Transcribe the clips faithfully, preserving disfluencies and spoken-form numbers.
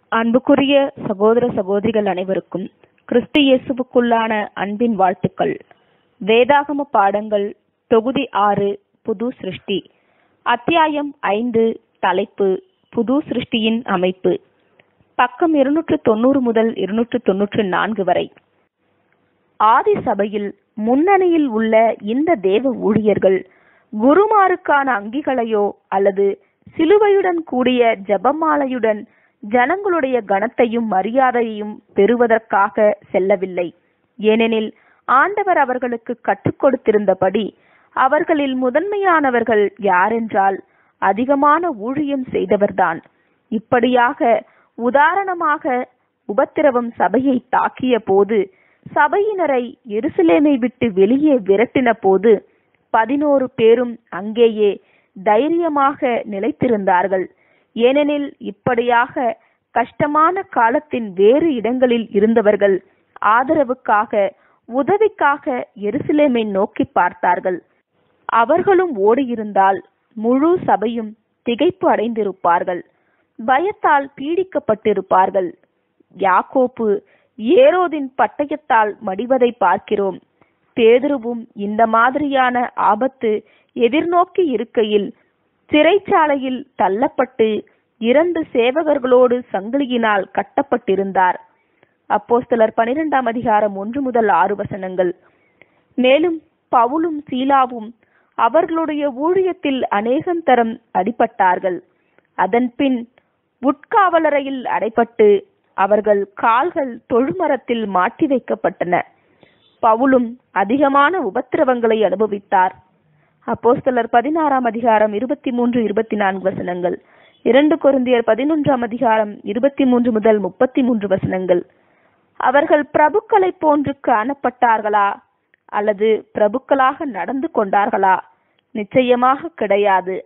அன்புக்குரிய சகோதர சகோதரிகள் அனைவருக்கும் கிறிஸ்து இயேசுவுக்குள்ளான அன்பின் வாழ்த்துக்கள். வேதாகம பாடங்கள் தொகுதி ஆறு, புது சிருஷ்டி. அத்தியாயம் ஐந்து. தலைப்பு புது சிருஷ்டியின் அமைப்பு. பக்கம் இருநூற்று தொண்ணூறு முதல் இருநூற்று தொன்னூற்று நான்கு வரை. ஆதி சபையில் முன்னணியில் உள்ள இந்த தேவ ஊழியர்கள் குருமாருக்கான அங்கிகளையோ அல்லது சிலுவையுடன் கூடிய ஜெபமாலையுடன் ஜனங்களுடைய கனத்தையும் மரியாதையையும் பெறுவதற்காக செல்லவில்லை. ஏனெனில் ஆண்டவர் அவர்களுக்கு கற்றுக் கொடுத்திருந்தபடி அவர்களில் முதன்மையானவர்கள் யாரென்றால் அதிகமான ஊழியம் செய்தவர்தான். இப்படியாக உதாரணமாக உபத்திரவம் சபையை தாக்கிய போது, சபையினரை எருசலேமை விட்டு வெளியே விரட்டின போது பதினோரு பேரும் அங்கேயே தைரியமாக நிலைத்திருந்தார்கள். ஏனெனில் இப்படியாக கஷ்டமான காலத்தின் வேறு இடங்களில் இருந்தவர்கள் ஆதரவுக்காக, உதவிக்காக எருசலேமை நோக்கி பார்த்தார்கள். அவர்களும் ஓடியிருந்தால் முழு சபையும் திகைப்பு அடைந்திருப்பார்கள், பயத்தால் பீடிக்கப்பட்டிருப்பார்கள். யாக்கோப்பு ஏரோதின் பட்டயத்தால் மடிவதை பார்க்கிறோம். பேதுருவும் இந்த மாதிரியான ஆபத்து எதிர்நோக்கி இருக்கையில் சிறைச்சாலையில் தள்ளப்பட்டு இரண்டு சேவகர்களோடு சங்கிலியினால் கட்டப்பட்டிருந்தார். அப்போஸ்தலர் பனிரெண்டாம் அதிகாரம் ஒன்று முதல் ஆறு வசனங்கள். மேலும் பவுலும் சீலாவும் அவர்களுடைய ஊழியத்தில் அநேகம் தரம் அடிபட்டார்கள். அதன் பின் உட்காவலறையில் அடைப்பட்டு அவர்கள் கால்கள் தொழுமரத்தில் மாட்டி வைக்கப்பட்டன. பவுலும் அதிகமான உபத்திரவங்களை அனுபவித்தார். அப்போஸ்தலர் பதினாறாம் அதிகாரம் இருபத்தி மூன்று இருபத்தி நான்கு வசனங்கள். இரண்டு கொரிந்தியர் பதினொன்றாம் அதிகாரம் இருபத்தி மூன்று முதல் முப்பத்தி மூன்று வசனங்கள். அவர்கள் பிரபுக்களை போன்று காணப்பட்டார்களா அல்லது பிரபுக்களாக நடந்து கொண்டார்களா? நிச்சயமாக கிடையாது.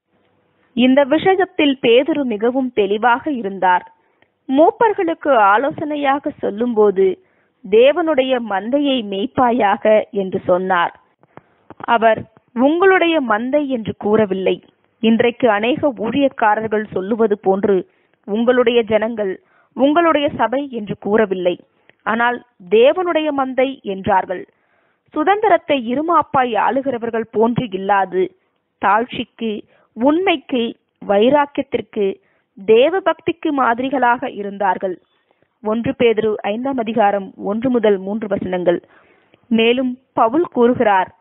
இந்த விஷயத்தில் பேதுரு மிகவும் தெளிவாக இருந்தார். மூப்பர்களுக்கு ஆலோசனையாக சொல்லும்போது தேவனுடைய மந்தையை மேய்ப்பாயாக என்று சொன்னார். அவர் உங்களுடைய மந்தை என்று கூறவில்லை. இன்றைக்கு அநேக ஊழியக்காரர்கள் சொல்லுவது போன்று உங்களுடைய ஜனங்கள், உங்களுடைய சபை என்று கூறவில்லை. ஆனால் தேவனுடைய மந்தை என்றார்கள். சுதந்திரத்தை இருமாப்பாய் ஆளுகிறவர்கள் போன்று இல்லாது, தாழ்ச்சிக்கு, உண்மைக்கு, வைராக்கியத்திற்கு, தேவ பக்திக்கு மாதிரிகளாக இருந்தார்கள். ஒன்று பேதுரு ஐந்தாம் அதிகாரம் ஒன்று முதல் மூன்று வசனங்கள். மேலும் பவுல் கூறுகிறார்,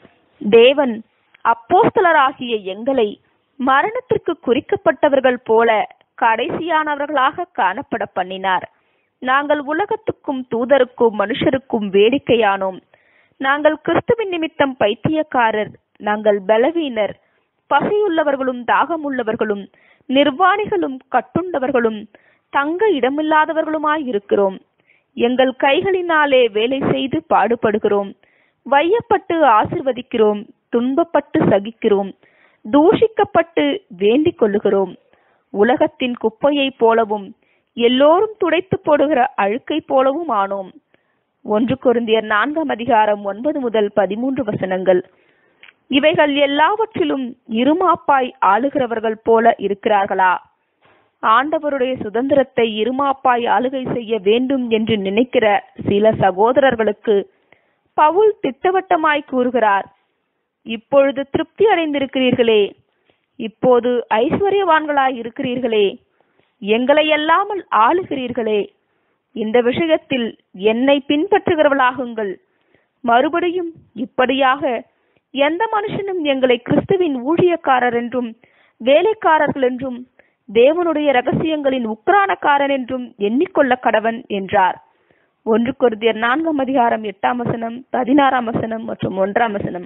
தேவன் அப்போஸ்தலராகிய எங்களை மரணத்திற்கு குறிக்கப்பட்டவர்கள் போல கடைசியானவர்களாக காணப்பட பண்ணினார். நாங்கள் உலகத்துக்கும் தூதருக்கும் மனுஷருக்கும் வேடிக்கையானோம். நாங்கள் கிறிஸ்துவின் நிமித்தம் பைத்தியக்காரர். நாங்கள் பலவீனர், பசியுள்ளவர்களும் தாகமுள்ளவர்களும் நிர்வாணிகளும் கட்டுண்டவர்களும் தங்க இடமில்லாதவர்களுமாயிருக்கிறோம். எங்கள் கைகளினாலே வேலை செய்து பாடுபடுகிறோம், வையப்பட்டு ஆசிர்வதிக்கிறோம், துன்பப்பட்டு சகிக்கிறோம், தூஷிக்கப்பட்டு வேண்டிக் கொள்ளுகிறோம். உலகத்தின் குப்பையை போலவும் எல்லோரும் துடைத்து போடுகிற அழுக்கை போலவும் ஆனோம். ஒன்று கொரிந்தியர் நான்காம் அதிகாரம் ஒன்பது முதல் பதிமூன்று வசனங்கள். இவைகள் எல்லாவற்றிலும் இருமாப்பாய் ஆளுகிறவர்கள் போல இருக்கிறார்களா? ஆண்டவருடைய சுதந்திரத்தை இருமாப்பாய் ஆளுகை செய்ய வேண்டும் என்று நினைக்கிற சில சகோதரர்களுக்கு பவுல் திட்டவட்டமாய் கூறுகிறார், இப்பொழுது திருப்தி அடைந்திருக்கிறீர்களே, இப்போது ஐஸ்வர்யவான்களாய் இருக்கிறீர்களே, எங்களை அல்லாமல் ஆளுகிறீர்களே, இந்த விஷயத்தில் என்னை பின்பற்றுகிறவர்களாகுங்கள். மறுபடியும் இப்படியாக எந்த மனுஷனும் எங்களை கிறிஸ்துவின் ஊழியக்காரர் என்றும் வேலைக்காரர்கள் என்றும் தேவனுடைய ரகசியங்களின் உக்ரானக்காரன் என்றும் எண்ணிக்கொள்ள கடவன் என்றார். ஒன்று கொரிந்தியர் நான்காம் அதிகாரம் எட்டாம் வசனம், பதினாறாம் வசனம் மற்றும் ஒன்றாம் வசனம்.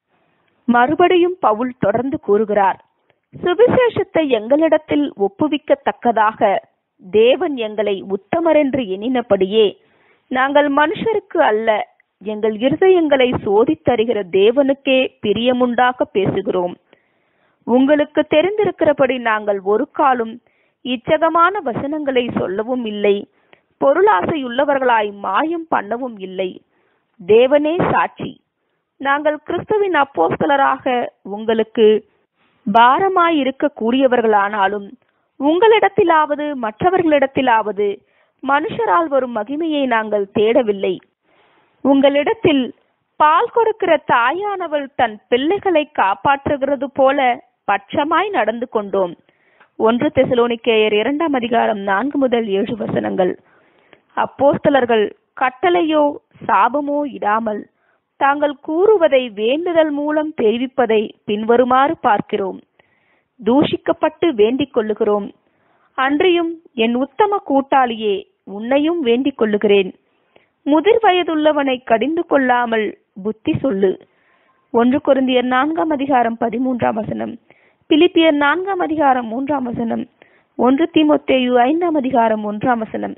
மறுபடியும் பவுல் தொடர்ந்து கூறுகிறார், சுவிசேஷத்தை எங்களிடத்தில் ஒப்புவிக்கத்தக்கதாக தேவன் எங்களை உத்தமர் என்று எண்ணினபடியே நாங்கள் மனுஷருக்கு அல்ல, எங்கள் இருதயங்களை சோதித்தருகிற தேவனுக்கே பிரியமுண்டாக பேசுகிறோம். உங்களுக்கு தெரிந்திருக்கிறபடி நாங்கள் ஒரு காலும் இச்சகமான வசனங்களை சொல்லவும் இல்லை, பொருளாசையுள்ளவர்களாய் மாயம் பண்ணவும் இல்லை. தேவனே சாட்சி, நாங்கள் கிறிஸ்துவின் அப்போஸ்தலராக உங்களுக்கு பாரமாயிருக்க கூடியவர்களானாலும் உங்களிடத்திலாவது மற்றவர்களிடத்திலாவது மனுஷரால் வரும் மகிமையை நாங்கள் தேடவில்லை. உங்களிடத்தில் பால் கொடுக்கிற தாயானவள் தன் பிள்ளைகளை காப்பாற்றுகிறது போல பட்சமாய் நடந்து கொண்டோம். ஒன்று தெசலோனிக்கேயர் இரண்டாம் அதிகாரம் நான்கு முதல் ஏழு வசனங்கள். அப்போஸ்தலர்கள் கட்டளையோ சாபமோ இடாமல் தாங்கள் கூறுவதை வேண்டுதல் மூலம் தெரிவிப்பதை பின்வருமாறு பார்க்கிறோம். தூஷிக்கப்பட்டு வேண்டிக் கொள்ளுகிறோம். அன்றியும் என் உத்தம கூட்டாளியே, உன்னையும் வேண்டிக் கொள்ளுகிறேன். முதிர் வயதுள்ளவனை கடிந்து கொள்ளாமல் புத்தி சொல்லு. ஒன்று கொரிந்தியர் நான்காம் அதிகாரம் பதிமூன்றாம் வசனம், பிலிப்பியர் நான்காம் அதிகாரம் மூன்றாம் வசனம், ஒன்று தீமோத்தேயு ஐந்தாம் அதிகாரம் ஒன்றாம் வசனம்.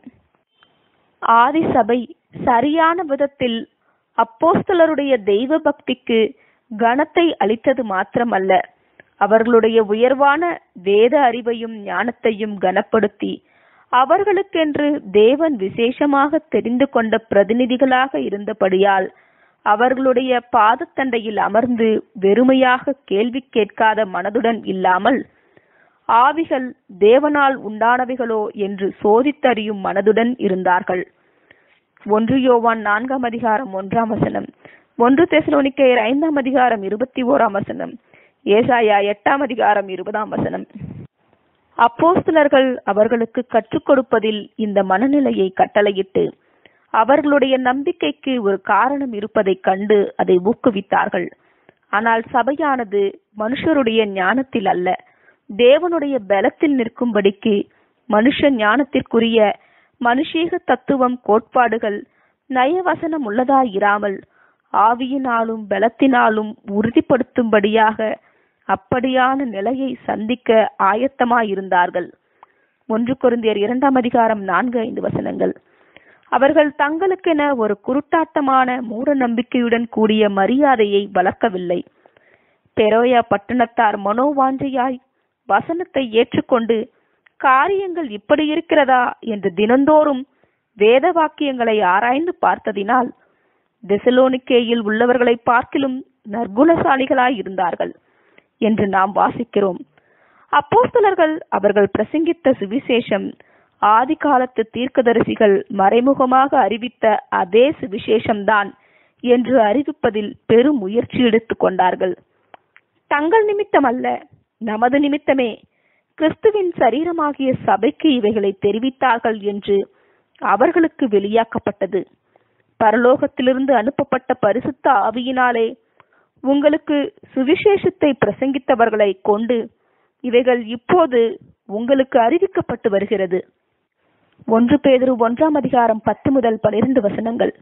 ஆதி சபை சரியான விதத்தில் அப்போஸ்தலருடைய தெய்வ பக்திக்கு கனத்தை அளித்தது மாத்திரமல்ல, அவர்களுடைய உயர்வான வேத அறிவையும் ஞானத்தையும் கனப்படுத்தி அவர்களுக்கென்று தேவன் விசேஷமாக தெரிந்து கொண்ட பிரதிநிதிகளாக இருந்தபடியால் அவர்களுடைய பாதத்தண்டையில் அமர்ந்து வெறுமையாக கேள்வி கேட்காத மனதுடன் இல்லாமல், ஆவிகள் தேவனால் உண்டானவைகளோ என்று சோதித்தறியும் மனதுடன் இருந்தார்கள். ஒன்று யோவான் நான்காம் அதிகாரம் ஒன்றாம் வசனம், ஒன்று தெசலோனிக்கேயர் ஐந்தாம் அதிகாரம் இருபத்தி ஓராம் வசனம், ஏசாயா எட்டாம் அதிகாரம் இருபதாம் வசனம். அப்போஸ்தலர்கள் அவர்களுக்கு கற்றுக் கொடுப்பதில் இந்த மனநிலையை கட்டளையிட்டு அவர்களுடைய நம்பிக்கைக்கு ஒரு காரணம் இருப்பதை கண்டு அதை ஊக்குவித்தார்கள். ஆனால் சபையானது மனுஷருடைய ஞானத்தில் அல்ல, தேவனுடைய பலத்தில் நிற்கும்படிக்கு மனுஷ ஞானத்திற்குரிய மனுஷீக தத்துவம் கோட்பாடுகள் நயவசனம் உள்ளதாயிராமல் ஆவியினாலும் பலத்தினாலும் உறுதிப்படுத்தும்படியாக அப்படியான நிலையை சந்திக்க ஆயத்தமாயிருந்தார்கள். ஒன்று கொரிந்தியர் இரண்டாம் அதிகாரம் நான்கு ஐந்து வசனங்கள். அவர்கள் தங்களுக்கென ஒரு குருட்டாட்டமான மூட நம்பிக்கையுடன் கூடிய மரியாதையை வளர்க்கவில்லை. பெரோயா பட்டணத்தார் மனோவாஞ்சையாய் வசனத்தை ஏற்றுக்கொண்டு காரியங்கள் இப்படி இருக்கிறதா என்று தினந்தோறும் வேத வாக்கியங்களை ஆராய்ந்து பார்த்ததினால் தெசலோனிக்கேயில் உள்ளவர்களை பார்க்கிலும் நற்குணசாலிகளாய் இருந்தார்கள் என்று நாம் வாசிக்கிறோம். அப்போஸ்தலர்கள் அவர்கள் பிரசங்கித்த சுவிசேஷம் ஆதி காலத்து தீர்க்கதரிசிகள் மறைமுகமாக அறிவித்த அதே சுவிசேஷம்தான் என்று அறிவிப்பதில் பெரும் முயற்சி எடுத்துக் கொண்டார்கள். தங்கள் நிமித்தம் அல்ல, நமது நிமித்தமே கிறிஸ்துவின் சரீரமாகிய சபைக்கு இவைகளை தெரிவித்தார்கள் என்று அவர்களுக்கு வெளியாக்கப்பட்டது. பரலோகத்திலிருந்து அனுப்பப்பட்ட பரிசுத்த ஆவியினாலே உங்களுக்கு சுவிசேஷத்தை பிரசங்கித்தவர்களை கொண்டு இவைகள் இப்போது உங்களுக்கு அறிவிக்கப்பட்டு வருகிறது. ஒன்று பேதுரு ஒன்றாம் அதிகாரம் பத்து முதல் பனிரெண்டு வசனங்கள்.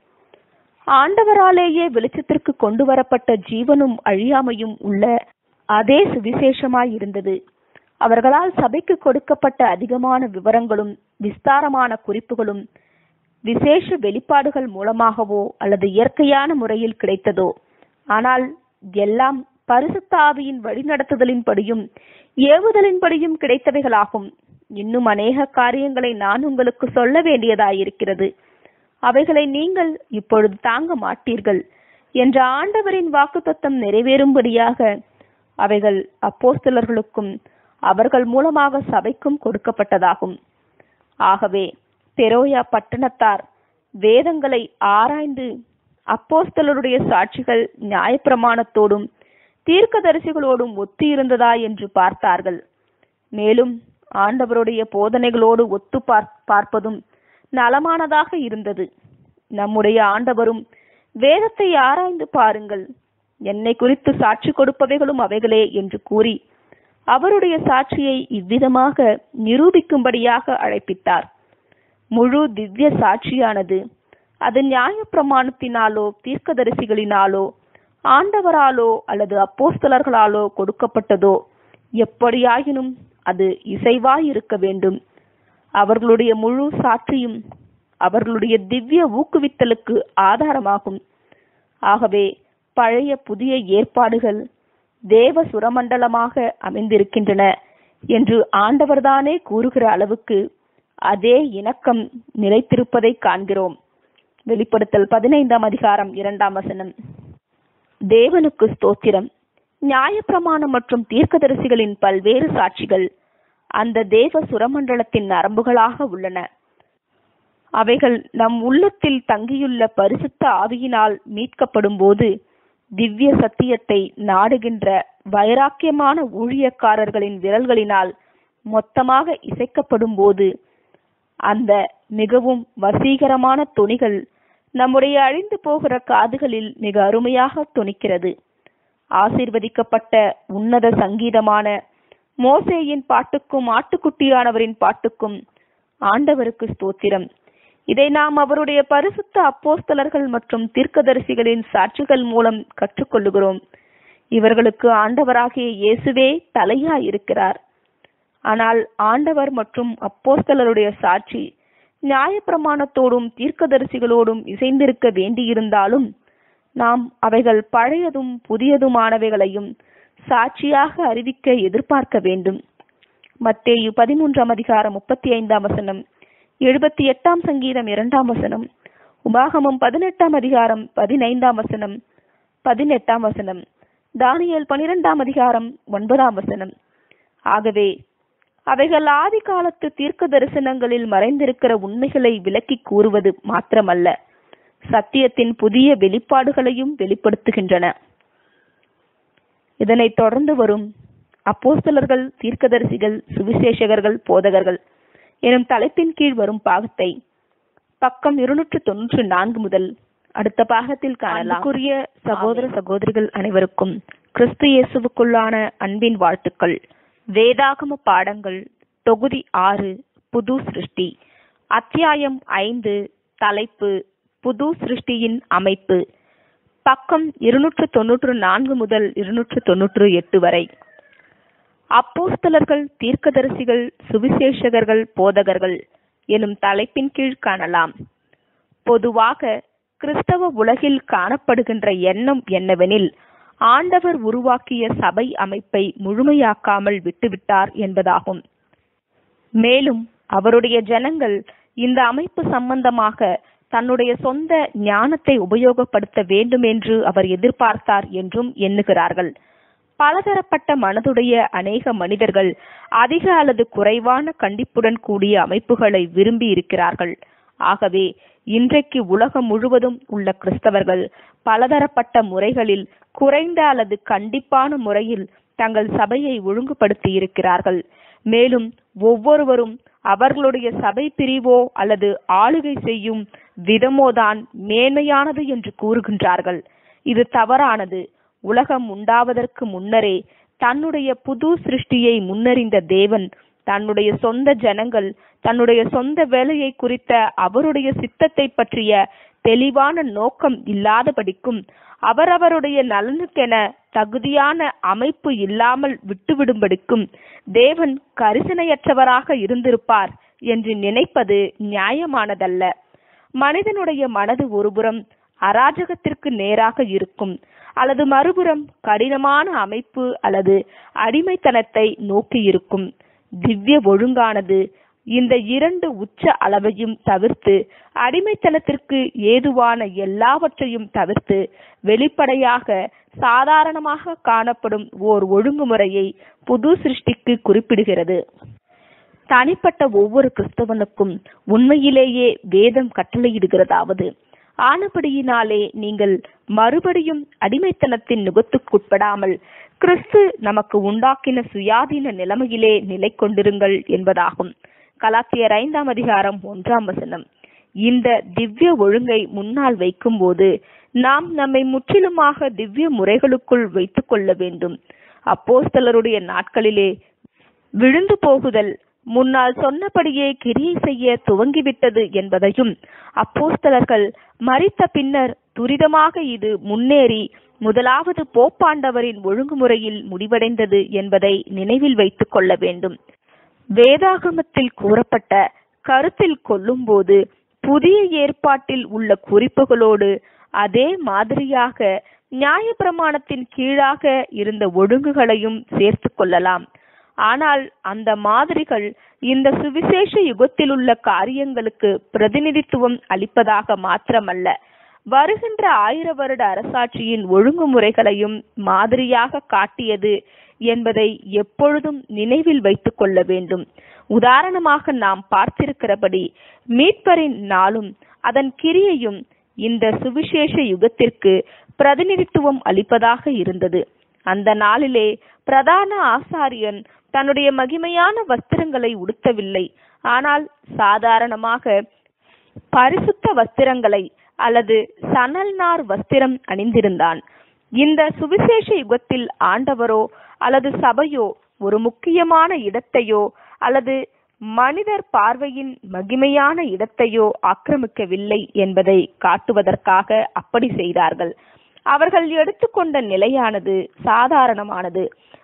ஆண்டவராலேயே வெளிச்சத்திற்கு கொண்டு வரப்பட்ட ஜீவனும் அழியாமையும் உள்ள அதே சுவிசேஷமாய் இருந்தது. அவர்களால் சபைக்கு கொடுக்கப்பட்ட அதிகமான விவரங்களும் விஸ்தாரமான குறிப்புகளும் விசேஷ வெளிப்பாடுகள் மூலமாகவோ அல்லது இயற்கையான முறையில் கிடைத்ததோ, ஆனால் எல்லாம் பரிசுத்த ஆவியின் வழிநடத்துதலின்படியும் ஏவுதலின்படியும் கிடைத்தவைகளாகும். இன்னும் அநேக காரியங்களை நான் உங்களுக்கு சொல்ல வேண்டியதாயிருக்கிறது, அவைகளை நீங்கள் இப்பொழுது தாங்க மாட்டீர்கள் என்ற ஆண்டவரின் வாக்குத்தத்தம் நிறைவேறும்படியாக அவைகள் அப்போஸ்தலர்களுக்கும் அவர்கள் மூலமாக சபைக்கும் கொடுக்கப்பட்டதாகும். ஆகவே பெரோயா பட்டணத்தார் வேதங்களை ஆராய்ந்து அப்போஸ்தலருடைய சாட்சிகள் நியாயப்பிரமாணத்தோடும் தீர்க்கதரிசிகளோடும் ஒத்து இருந்ததா என்று பார்த்தார்கள். மேலும் ஆண்டவருடைய போதனைகளோடு ஒத்து பார்ப்பதும் நலமானதாக இருந்தது. நம்முடைய ஆண்டவரும் வேதத்தை ஆராய்ந்து பாருங்கள், என்னை குறித்து சாட்சி கொடுப்பவைகளும் அவைகளே என்று கூறி அவருடைய சாட்சியை இவ்விதமாக நிரூபிக்கும்படியாக அழைப்பித்தார். முழு திவ்ய சாட்சியானது அது நியாயப்பிரமாணத்தினாலோ தீர்க்கதரிசிகளினாலோ ஆண்டவராலோ அல்லது அப்போஸ்தலர்களாலோ கொடுக்கப்பட்டதோ எப்படியாயினும் அது இசைவாய் இருக்க வேண்டும். அவர்களுடைய முழு சாட்சியும் அவர்களுடைய திவ்ய ஊக்குவித்தலுக்கு ஆதாரமாகும். ஆகவே பழைய புதிய ஏற்பாடுகள் தேவ சுரமண்டலமாக அமைந்திருக்கின்றன என்று ஆண்டவர்தானே கூறுகிற அளவுக்கு அதே இணக்கம் நிலைத்திருப்பதை காண்கிறோம். வெளிப்படுத்தல் பதினைந்தாம் அதிகாரம் இரண்டாம் வசனம். தேவனுக்கு ஸ்தோத்திரம். நியாயப்பிரமாணம் மற்றும் தீர்க்கதரிசிகளின் பல்வேறு சாட்சிகள் அந்த தேவ சுரமண்டலத்தின் நரம்புகளாக உள்ளன. அவைகள் நம் உள்ளத்தில் தங்கியுள்ள பரிசுத்த ஆவியினால் மீட்கப்படும் போது திவ்ய சத்தியத்தை நாடுகின்ற வைராக்கியமான ஊழியக்காரர்களின் விரல்களினால் மொத்தமாக இசைக்கப்படும் போது அந்த மிகவும் வசீகரமான தொனிகள் நம்முடைய அழிந்து போகிற காதுகளில் மிக அருமையாக தொனிக்கிறது. ஆசீர்வதிக்கப்பட்ட உன்னத சங்கீதமான மோசேயின் பாட்டுக்கும் ஆட்டுக்குட்டியானவரின் பாட்டுக்கும் ஆண்டவருக்கு ஸ்தோத்திரம். இதை நாம் அவருடைய பரிசுத்த அப்போஸ்தலர்கள் மற்றும் தீர்க்கதரிசிகளின் சாட்சிகள் மூலம் கற்றுக்கொள்ளுகிறோம். இவர்களுக்கு ஆண்டவராகிய இயேசுவே தலையாய் இருக்கிறார். ஆனால் ஆண்டவர் மற்றும் அப்போஸ்தலருடைய சாட்சி நியாயப்பிரமாணத்தோடும் தீர்க்கதரிசிகளோடும் இசைந்திருக்க வேண்டியிருந்தாலும் நாம் அவைகள் பழையதும் புதியதுமானவைகளையும் சாட்சியாக அறிவிக்க எதிர்பார்க்க வேண்டும். மத்தேயு பதிமூன்றாம் அதிகாரம் முப்பத்தி ஐந்தாம் வசனம், எழுபத்தி எட்டாம் சங்கீதம் இரண்டாம் வசனம், உபாகமம் பதினெட்டாம் அதிகாரம் பதினைந்தாம் வசனம், பதினெட்டாம் வசனம், தானியேல் பனிரெண்டாம் அதிகாரம் ஒன்பதாம் வசனம். ஆகவே அவைகள் ஆதி காலத்து தீர்க்க தரிசனங்களில் மறைந்திருக்கிற உண்மைகளை விளக்கி கூறுவது மாத்திரமல்ல, சத்தியத்தின் புதிய வெளிப்பாடுகளையும் வெளிப்படுத்துகின்றன. இதனைத் தொடர்ந்து வரும் அப்போஸ்தலர்கள், தீர்க்கதரிசிகள், சுவிசேஷகர்கள், போதகர்கள் எனும் தலைப்பின் கீழ் வரும் பாகத்தை பக்கம் இருநூற்று தொன்னூற்று நான்கு முதல் அடுத்த பாகத்தில் காணலாம். அன்புக்குரிய சகோதர சகோதரிகள் அனைவருக்கும் கிறிஸ்து இயேசுவுக்குள்ளான அன்பின் வாழ்த்துக்கள். வேதாகம பாடங்கள் தொகுதி ஆறு, புது சிருஷ்டி, அத்தியாயம் ஐந்து, தலைப்பு புது சிருஷ்டியின் அமைப்பு, பக்கம் இருநூற்று தொன்னூற்று நான்கு முதல் இருநூற்று தொன்னூற்று எட்டு வரை. அப்போஸ்தலர்கள், தீர்க்கதரிசிகள், சுவிசேஷகர்கள், போதகர்கள் எனும் தலைப்பின் கீழ் காணலாம். பொதுவாக கிறிஸ்தவ உலகில் காணப்படுகின்ற எண்ணம் என்னவெனில், ஆண்டவர் உருவாக்கிய சபை அமைப்பை முழுமையாக்காமல் விட்டுவிட்டார் என்பதாகும். மேலும் அவருடைய ஜனங்கள் இந்த அமைப்பு சம்பந்தமாக தன்னுடைய சொந்த ஞானத்தை உபயோகப்படுத்த வேண்டும் என்று அவர் எதிர்பார்த்தார் என்றும் எண்ணுகிறார்கள். பலதரப்பட்ட மனதுடைய அநேக மனிதர்கள் அதிக அல்லது குறைவான கண்டிப்புடன் கூடிய அமைப்புகளை விரும்பி இருக்கிறார்கள். ஆகவே இன்றைக்கு உலகம் முழுவதும் உள்ள கிறிஸ்தவர்கள் பலதரப்பட்ட முறைகளில் குறைந்த அல்லது கண்டிப்பான முறையில் தங்கள் சபையை ஒழுங்குபடுத்தி இருக்கிறார்கள். மேலும் ஒவ்வொருவரும் அவர்களுடைய சபை பிரிவோ அல்லது ஆளுகை செய்யும் விதமோதான் மேன்மையானது என்று கூறுகின்றார்கள். இது தவறானது. உலகம் உண்டாவதற்கு முன்னரே தன்னுடைய புது சிருஷ்டியை முன்னறிந்த தேவன் தன்னுடைய சொந்த ஜனங்கள் தன்னுடைய சொந்த வேலையை குறித்த அவருடைய சித்தத்தை பற்றிய தெளிவான நோக்கம் இல்லாதபடிக்கும் அவரவருடைய நலனுக்கென தகுதியான அமைப்பு இல்லாமல் விட்டுவிடும்படிக்கும் தேவன் கரிசனையற்றவராக இருந்திருப்பார் என்று நினைப்பது நியாயமானதல்ல. மனிதனுடைய மனது ஒருபுறம் அராஜகத்திற்கு நேராக இருக்கும், அல்லது மறுபுறம் கடினமான அமைப்பு அல்லது அடிமைத்தனத்தை நோக்கி இருக்கும். திவ்ய ஒழுங்கானது இந்த இரண்டு உச்ச அளவையும் தவிர்த்து அடிமைத்தனத்திற்கு ஏதுவான எல்லாவற்றையும் தவிர்த்து வெளிப்படையாக சாதாரணமாக காணப்படும் ஓர் ஒழுங்குமுறையை புது சிருஷ்டிக்கு குறிப்பிடுகிறது. தனிப்பட்ட ஒவ்வொரு கிறிஸ்தவனுக்கும் உண்மையிலேயே வேதம் கட்டளையிடுகிறதாவது, ஆனபடியினாலே நீங்கள் மறுபடியும் அடிமைத்தனத்தின் நுகத்துக்குட்படாமல் கிறிஸ்து நமக்கு உண்டாக்கின சுயாதீன நிலைமையிலே நிலை கொண்டிருங்கள் என்பதாகும். கலாத்தியர் ஐந்தாம் அதிகாரம் ஒன்றாம் வசனம். இந்த திவ்ய ஒழுங்கை முன்னால் வைக்கும் போது நாம் நம்மை முற்றிலுமாக திவ்ய முறைகளுக்குள் வைத்துக் கொள்ள வேண்டும். அப்போஸ்தலருடைய நாட்களிலே விழுந்து போகுதல் முன்னால் சொன்னபடியே கிரியை செய்ய துவங்கிவிட்டது என்பதையும், அப்போஸ்தலர்கள் மரித்த பின்னர் துரிதமாக இது முன்னேறி முதலாவது போப்பாண்டவரின் ஒழுங்குமுறையில் முடிவடைந்தது என்பதை நினைவில் வைத்துக் கொள்ள வேண்டும். வேதாகமத்தில் கூறப்பட்ட கருத்தில் கொள்ளும் போது புதிய ஏற்பாட்டில் உள்ள குறிப்புகளோடு அதே மாதிரியாக நியாயப்பிரமாணத்தின் கீழாக இருந்த ஒழுங்குகளையும் சேர்த்து கொள்ளலாம். ஆனால் அந்த மாதிரிகள் இந்த சுவிசேஷ யுகத்தில் உள்ள காரியங்களுக்கு பிரதிநிதித்துவம் அளிப்பதாக மாத்திரமல்ல, வருகின்ற ஆயிர வருட அரசாட்சியின் ஒழுங்குமுறைகளையும் மாதிரியாக காட்டியது என்பதை எப்பொழுதும் நினைவில் வைத்துக் கொள்ள வேண்டும். உதாரணமாக நாம் பார்த்திருக்கிறபடி மீட்பரின் நாளும் அதன் கிரியையும் இந்த சுவிசேஷ யுகத்திற்கு பிரதிநிதித்துவம் அளிப்பதாக இருந்தது. அந்த நாளிலே பிரதான ஆசாரியன் தன்னுடைய மகிமையான வஸ்திரங்களை உடுத்தவில்லை, ஆனால் சாதாரணமாக பரிசுத்த வஸ்திரங்களை அல்லது சணல் நார் வஸ்திரம் அணிந்திருந்தான். இந்த சுவிசேஷ யுகத்தில் ஆண்டவரோ அல்லது சபையோ ஒரு முக்கியமான இடத்தையோ அல்லது மனிதர் பார்வையின் மகிமையான இடத்தையோ ஆக்கிரமிக்கவில்லை என்பதை காட்டுவதற்காக அப்படி செய்தார்கள். அவர்கள் எடுத்துக்கொண்ட நிலையானது சாதாரணமானது.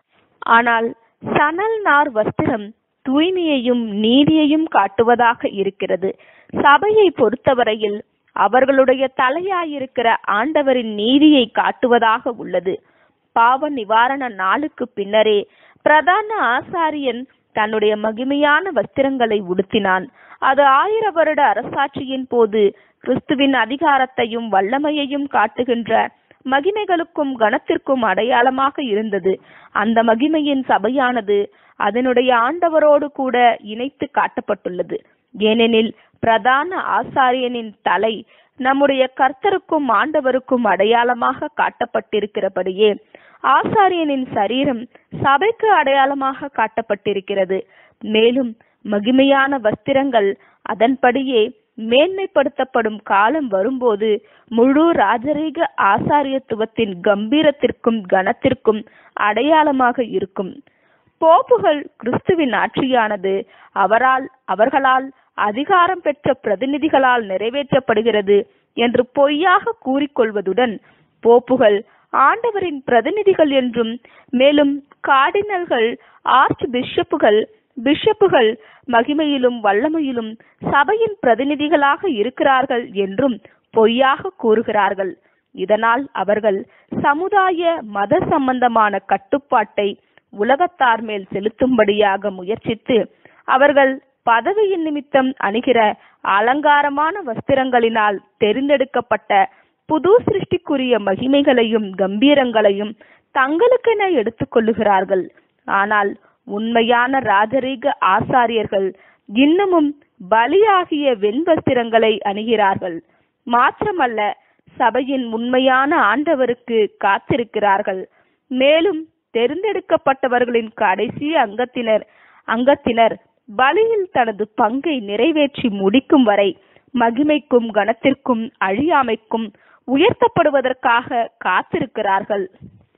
ஆனால் சணல் நார் வஸ்திரம் தூய்மையையும் நீதியையும் காட்டுவதாக இருக்கிறது. சபையை பொறுத்தவரையில் அவர்களுடைய தலையாயிருக்கிற ஆண்டவரின் நீதியை காட்டுவதாக உள்ளது. பாவ நிவாரண நாளுக்கு பின்னரே பிரதான ஆசாரியன் தன்னுடைய மகிமையான வஸ்திரங்களை உடுத்தினான். அது ஆயிர வருட அரசாட்சியின் போது கிறிஸ்துவின் அதிகாரத்தையும் வல்லமையையும் காட்டுகின்ற மகிமைகளுக்கும் கனத்திற்கும் அடையாளமாக இருந்தது. அந்த மகிமையின் சபையானது அதனுடைய ஆண்டவரோடு கூட இணைத்து காட்டப்பட்டுள்ளது. ஏனெனில் பிரதான ஆசாரியனின் தலை நம்முடைய கர்த்தருக்கும் ஆண்டவருக்கும் அடையாளமாக காட்டப்பட்டிருக்கிறபடியே ஆசாரியனின் சரீரம் சபைக்கு அடையாளமாக காட்டப்பட்டிருக்கிறது. மேலும் மகிமையான வஸ்திரங்கள் அதன்படியே மேன்மைப்படுத்தப்படும் காலம் வரும்போது முழு ராஜரீக ஆசாரியத்துவத்தின் கம்பீரத்திற்கும் கனத்திற்கும் அடையாளமாக இருக்கும். போப்புகள் கிறிஸ்துவின் ஆட்சியானது அவரால் அவர்களால் அதிகாரம் பெற்ற பிரதிநிதிகளால் நிறைவேற்றப்படுகிறது என்று பொய்யாக கூறிக்கொள்வதுடன் போப்புகள் ஆண்டவரின் பிரதிநிதிகள் என்றும், மேலும் கார்டினல்கள் ஆர்ச் பிஷப்புகள் பிஷப்புகள் மகிமையிலும் வல்லமையிலும் சபையின் பிரதிநிதிகளாக இருக்கிறார்கள் என்றும் பொய்யாக கூறுகிறார்கள். இதனால் அவர்கள் சமுதாய மத சம்பந்தமான கட்டுப்பாட்டை உலகத்தார் மேல் செலுத்தும்படியாக முயற்சித்து அவர்கள் பதவியின் நிமித்தம் அணிகிற அலங்காரமான வஸ்திரங்களினால் தெரிந்தெடுக்கப்பட்ட புது சிருஷ்டிக்குரிய மகிமைகளையும் கம்பீரங்களையும் தங்களுக்கென எடுத்துக் கொள்ளுகிறார்கள். ஆனால் உண்மையான ராஜரீக ஆசாரியர்கள் இன்னமும் பலியாகிய வெண்வஸ்திரங்களை அணிகிறார்கள். மாத்திரமல்ல, சபையின் உண்மையான ஆண்டவருக்கு காத்திருக்கிறார்கள். மேலும் தெரிந்தெடுக்கப்பட்டவர்களின் கடைசி அங்கத்தினர் அங்கத்தினர் பலியில் தனது பங்கை நிறைவேற்றி முடிக்கும் வரை மகிமைக்கும் கனத்திற்கும் அழியாமைக்கும் உயர்த்தப்படுவதற்காக காத்திருக்கிறார்கள்.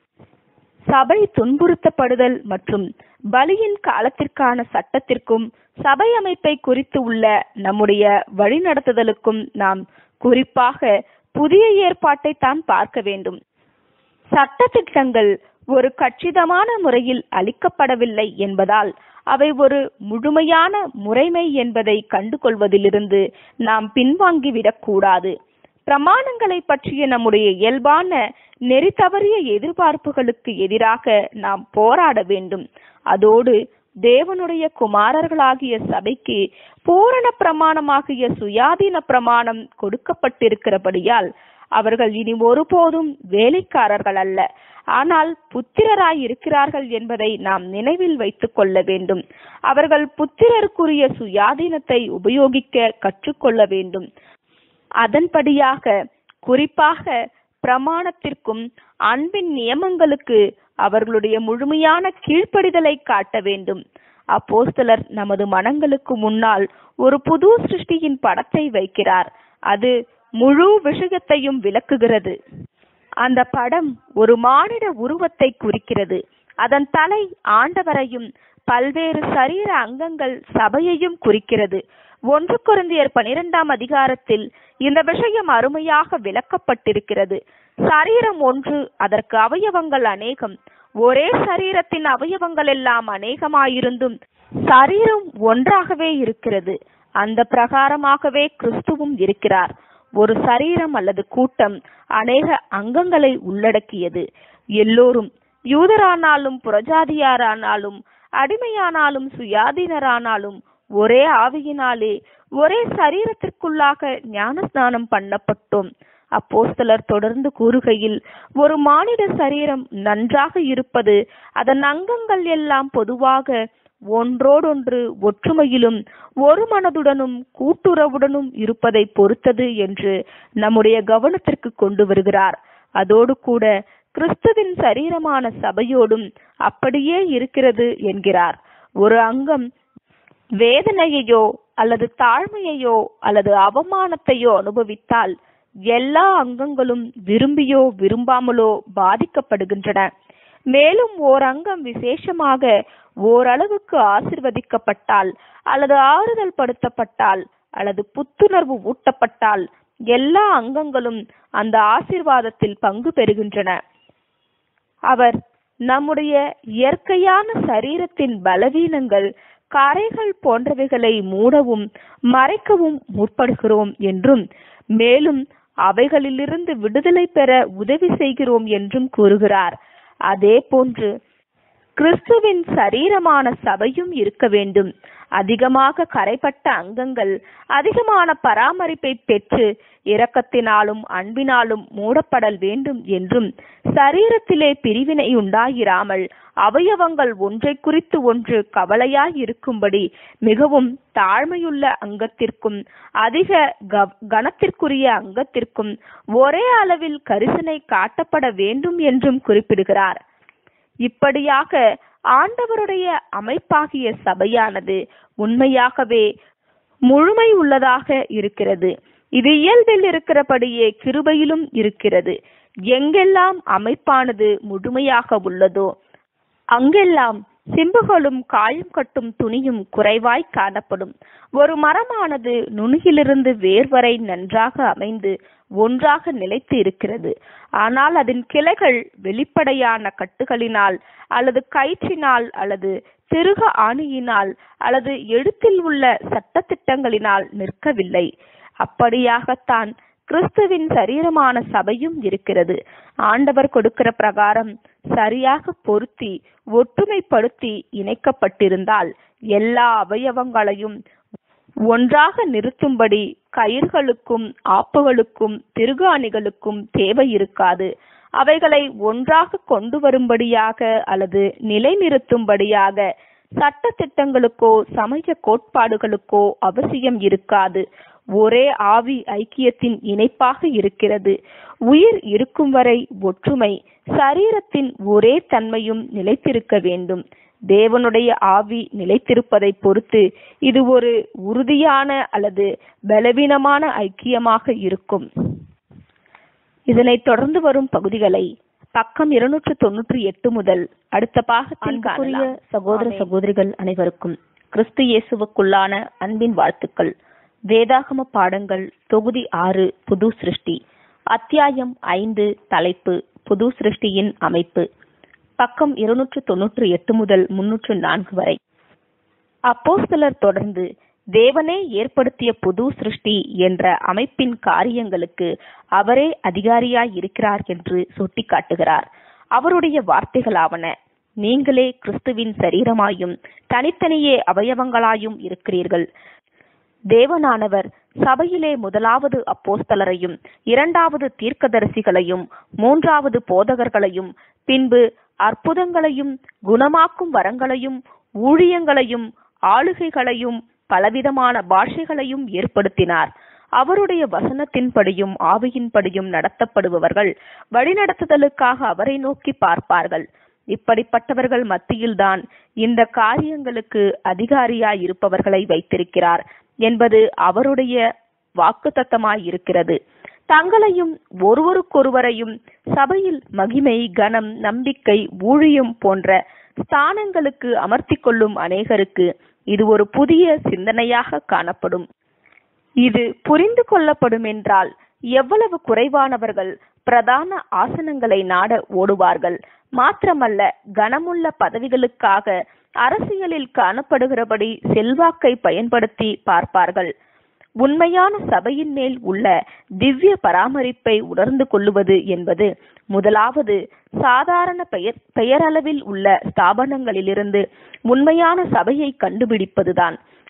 சபை துன்புறுத்தப்படுதல் மற்றும் பலியின் காலத்திற்கான சட்டத்திற்கும் சபை அமைப்பை குறித்து உள்ள நம்முடைய வழிநடத்துதலுக்கும் நாம் குறிப்பாக புதிய ஏற்பாட்டை தான் பார்க்க வேண்டும். சட்ட திட்டங்கள் ஒரு கச்சிதமான முறையில் அளிக்கப்படவில்லை என்பதால் அவை ஒரு முழுமையான முறைமை என்பதை கண்டுகொள்வதிலிருந்து நாம் பின்வாங்கிவிடக் கூடாது. பிரமாணங்களை பற்றிய நம்முடைய இயல்பான நெறி தவறிய எதிர்பார்ப்புகளுக்கு எதிராக நாம் போராட வேண்டும். அதோடு தேவனுடைய குமாரர்களாகிய சபைக்கு பூரண பிரமாணமாகிய சுயாதீன பிரமாணம் கொடுக்கப்பட்டிருக்கிறபடியால் அவர்கள் இனி ஒருபோதும் வேலைக்காரர்கள் அல்ல, ஆனால் புத்திரராய் இருக்கிறார்கள் என்பதை நாம் நினைவில் வைத்துக் கொள்ள வேண்டும். அவர்கள் புத்திரருக்குரிய சுயாதீனத்தை உபயோகிக்க கற்றுக்கொள்ள வேண்டும். அதன்படியாக குறிப்பாக பிரமாணத்திற்கும் அன்பின் நியமங்களுக்கு அவர்களுடைய முழுமையான கீழ்ப்படிதலை காட்ட வேண்டும். அப்போஸ்தலர் நமது மனங்களுக்கு முன்னால் ஒரு புது சிருஷ்டியின் படத்தை வைக்கிறார். அது முழு விஷயத்தையும் விளக்குகிறது. அந்த படம் ஒரு மானிட உருவத்தை குறிக்கிறது. அதன் தலை ஆண்டவரையும் பல்வேறு சரீர அங்கங்கள் சபையையும் குறிக்கிறது. ஒன்று கொரிந்தியர் பனிரெண்டாம் அதிகாரத்தில் இந்த விஷயம் அருமையாக விளக்கப்பட்டிருக்கிறது. சரீரம் ஒன்று, அதற்கு அவயவங்கள் அநேகம். ஒரே சரீரத்தின் அவயவங்கள் எல்லாம் அநேகமாயிருந்தும் சரீரம் ஒன்றாகவே இருக்கிறது. அந்த பிரகாரமாகவே கிறிஸ்துவும் இருக்கிறார். ஒரு சரீரம் அல்லது கூட்டம் அநேக அங்கங்களை உள்ளடக்கியது. எல்லோரும் யூதரானாலும் புறஜாதியாரானாலும் அடிமையானாலும் சுயாதீனரானாலும் ஒரே ஆவியினாலே ஒரே சரீரத்திற்குள்ளாக ஞானஸ்நானம் பண்ணப்பட்டோம். அப்போஸ்தலர் தொடர்ந்து கூறுகையில், ஒரு மானிட சரீரம் நன்றாக இருப்பது அதன் அங்கங்கள் எல்லாம் பொதுவாக ஒன்றோடொன்று ஒற்றுமையிலும் ஒரு மனதுடனும் கூட்டுறவுடனும் இருப்பதை பொறுத்தது என்று நம்முடைய கவனத்திற்கு கொண்டு வருகிறார். அதோடு கூட கிறிஸ்துவின் சரீரமான சபையோடும் அப்படியே இருக்கிறது என்கிறார். ஒரு அங்கம் வேதனையையோ அல்லது தாழ்மையையோ அல்லது அவமானத்தையோ அனுபவித்தால் எல்லா அங்கங்களும் விரும்பியோ விரும்பாமலோ பாதிக்கப்படுகின்றன. மேலும் ஓர் அங்கம் விசேஷமாக ஓரளவுக்கு ஆசிர்வதிக்கப்பட்டால் அல்லது ஆறுதல் படுத்தப்பட்டால் அல்லது புத்துணர்வு ஊட்டப்பட்டால் எல்லா அங்கங்களும் அந்த ஆசீர்வாதத்தில் பங்கு பெறுகின்றன. அவர் நம்முடைய இயற்கையான சரீரத்தின் பலவீனங்கள், கரைகள் போன்றவைகளை மூடவும் மறைக்கவும் முற்படுகிறோம் என்றும், மேலும் அவைகளிலிருந்து விடுதலை பெற உதவி செய்கிறோம் என்றும் கூறுகிறார். அதே போன்று கிறிஸ்துவின் சரீரமான சபையும் இருக்க வேண்டும். அதிகமாக கரைப்பட்ட அங்கங்கள் அதிகமான பராமரிப்பை பெற்று இரக்கத்தினாலும் அன்பினாலும் மூடப்படல் வேண்டும் என்றும், சரீரத்திலே பிரிவினை உண்டாயிராமல் அவயவங்கள் ஒன்றை குறித்து ஒன்று கவலையாய் இருக்கும்படி மிகவும் தாழ்மையுள்ள அங்கத்திற்கும் அதிக கனத்திற்குரிய அங்கத்திற்கும் ஒரே அளவில் கரிசனை காட்டப்பட வேண்டும் என்றும் குறிப்பிடுகிறார். இப்படியாக ஆண்டவருடைய அமைப்பாகிய சபையானது உண்மையாகவே முழுமை உள்ளதாக இருக்கிறது. இது இயல்பில் இருக்கிறபடியே கிருபையிலும் இருக்கிறது. எங்கெல்லாம் அமைப்பானது முழுமையாக உள்ளதோ அங்கெல்லாம் சிம்புகளும் காயம் கட்டும் துணியும் குறைவாய் காணப்படும். ஒரு மரமானது நுனியிலிருந்து வேர் வரை நன்றாக அமைந்து ஒன்றாக நிலைத்து இருக்கிறது. ஆனால் அதன் கிளைகள் வெளிப்படையான கட்டுகளினால் அல்லது கயிற்றினால் அல்லது திருக ஆணியினால் அல்லது எழுத்தில் உள்ள சட்டத்திட்டங்களினால் நிற்கவில்லை. அப்படியாகத்தான் கிறிஸ்துவின் சரீரமான சபையும் இருக்கிறது. ஆண்டவர் கொடுக்கிற பிரகாரம் சரியாக பொருத்தி ஒற்றுமைப்படுத்தி இணைக்கப்பட்டிருந்தால் எல்லா அவயவங்களையும் ஒன்றாக நிறுத்தும்படி கயிர்களுக்கும் ஆப்புகளுக்கும் திருகாணிகளுக்கும் தேவை இருக்காது. அவைகளை ஒன்றாக கொண்டு வரும்படியாக அல்லது நிலைநிறுத்தும்படியாக சட்ட திட்டங்களுக்கோ சமய கோட்பாடுகளுக்கோ அவசியம் இருக்காது. ஒரே ஆவி ஐக்கியத்தின் இணைப்பாக இருக்கிறது. உயிர் இருக்கும் வரை ஒற்றுமை, சரீரத்தின் ஒரே தன்மையும் நிலைத்திருக்க வேண்டும். தேவனுடைய ஆவி நிலைத்திருப்பதை பொறுத்து இது ஒரு உறுதியான அல்லது பலவீனமான ஐக்கியமாக இருக்கும். இதனை தொடர்ந்து வரும் பகுதிகளை பக்கம் இருநூற்று தொன்னூற்றி எட்டு முதல் அடுத்த பாகத்தில் காணலாம். சகோதர சகோதரிகள் அனைவருக்கும் கிறிஸ்து இயேசுவுக்குள்ளான அன்பின் வாழ்த்துக்கள். வேதாகம பாடங்கள் தொகுதி ஆறு, புது சிருஷ்டி, அத்தியாயம் ஐந்து, தலைப்பு புது சிருஷ்டியின் அமைப்பு, பக்கம் இருநூற்று தொன்னூற்றி எட்டு முதல் முன்னூற்று நான்கு வரை. அப்போஸ்தலர் தொடர்ந்து தேவனே ஏற்படுத்திய புது சிருஷ்டி என்ற அமைப்பின் காரியங்களுக்கு அவரே அதிகாரியாய் இருக்கிறார் என்று சுட்டிக்காட்டுகிறார். அவருடைய வார்த்தைகளாவன: நீங்களே கிறிஸ்துவின் சரீரமாயும் தனித்தனியே அவயவங்களாயும் இருக்கிறீர்கள். தேவனானவர் சபையிலே முதலாவது அப்போஸ்தலரையும் இரண்டாவது தீர்க்கதரிசிகளையும் மூன்றாவது போதகர்களையும் பின்பு அற்புதங்களையும் குணமாக்கும் வரங்களையும் ஊழியங்களையும் ஆளுகைகளையும் பலவிதமான பாஷைகளையும் ஏற்படுத்தினார். அவருடைய வசனத்தின்படியும் ஆவியின்படியும் நடத்தப்படுபவர்கள் வழிநடத்துதலுக்காக அவரை நோக்கி பார்ப்பார்கள். இப்படிப்பட்டவர்கள் மத்தியில்தான் இந்த காரியங்களுக்கு அதிகாரியாய் இருப்பவர்களை வைத்திருக்கிறார் என்பது அவருடைய வாக்குத்தத்தமாய் இருக்கிறது. தங்களையும் ஒருவருக்கொருவரையும் சபையில் மகிமை, கனம், நம்பிக்கை, ஊழியம் போன்ற ஸ்தானங்களுக்கு அமர்த்தி கொள்ளும் அநேகருக்கு இது ஒரு புதிய சிந்தனையாக காணப்படும். இது புரிந்து கொள்ளப்படும் என்றால் எவ்வளவு குறைவானவர்கள் பிரதான ஆசனங்களை நாட ஓடுவார்கள். மாத்திரமல்ல, கனமுள்ள பதவிகளுக்காக அரசியலில் காணப்படுகிறபடி செல்வாக்கை பயன்படுத்தி பார்ப்பார்கள். உண்மையான சபையின் மேல் உள்ள திவ்ய பராமரிப்பை உணர்ந்து கொள்ளுவது என்பது முதலாவது சாதாரண பெயர் பெயரளவில் உள்ள ஸ்தாபனங்களிலிருந்து உண்மையான சபையை கண்டுபிடிப்பதுதான்.